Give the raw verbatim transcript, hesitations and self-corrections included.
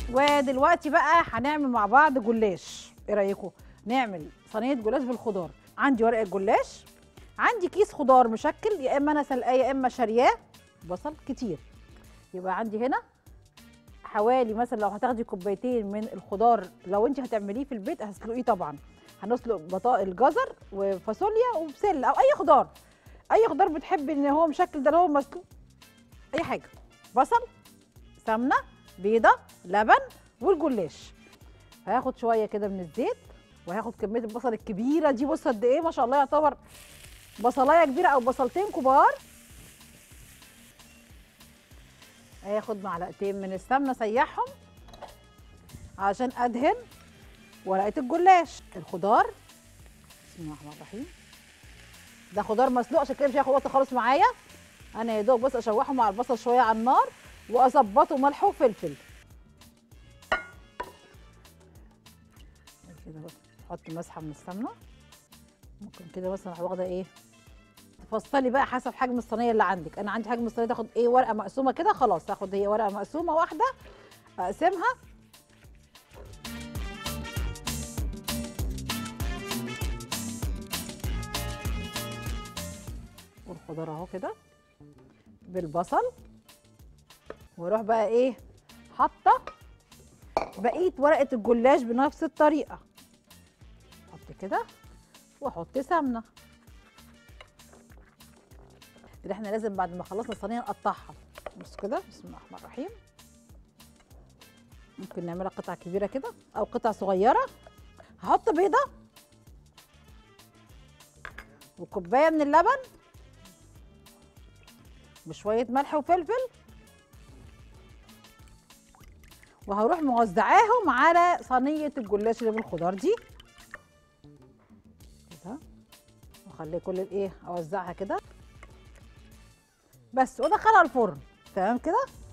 ودلوقتي بقى هنعمل مع بعض جلاش. ايه رايكم نعمل صينيه جلاش بالخضار؟ عندي ورقه جلاش، عندي كيس خضار مشكل، يا اما انا سلقاه يا اما شارياه. بصل كتير، يبقى عندي هنا حوالي مثلا لو هتاخدي كوبايتين من الخضار، لو انت هتعمليه في البيت هتسلقيه طبعا. هنسلق بطاطا جزر وفاصوليا وبسله او اي خضار، اي خضار بتحبي ان هو مشكل ده اللي هو مسلوق، اي حاجه. بصل، سمنه، بيضه، لبن، والجلاش. هاخد شويه كده من الزيت، وهاخد كميه البصل الكبيره دي. بص قد ايه ما شاء الله، يعتبر بصلايه كبيره او بصلتين كبار. هاخد معلقتين من السمنه اسيحهم عشان ادهن ورقه الجلاش. الخضار بسم الله الرحمن الرحيم، ده خضار مسلوق عشان كده مش هياخد وقت خالص معايا. انا يا دوب بس اشوحه مع البصل شويه على النار واظبطه ملح وفلفل كده. بس احط مسحه من السمنه، ممكن كده مثلا واخده ايه، تفصلي بقى حسب حجم الصينيه اللي عندك. انا عندي حجم الصينيه تاخد ايه، ورقه مقسومه كده، خلاص هاخد هي ورقه مقسومه واحده اقسمها. والخضار اهو كده بالبصل، واروح بقى ايه حاطه بقيه ورقه الجلاش بنفس الطريقه. احط كده واحط سمنه كده. احنا لازم بعد ما خلصنا الصينيه نقطعها. بص كده بسم الله الرحمن الرحيم. ممكن نعملها قطع كبيره كده او قطع صغيره. هحط بيضه وكوبايه من اللبن وشويه ملح وفلفل، وهروح موزعاهم على صينيه الجلاش اللي بالخضار دي كده، واخلي كل الايه اوزعها كده بس، وادخلها الفرن. تمام كده.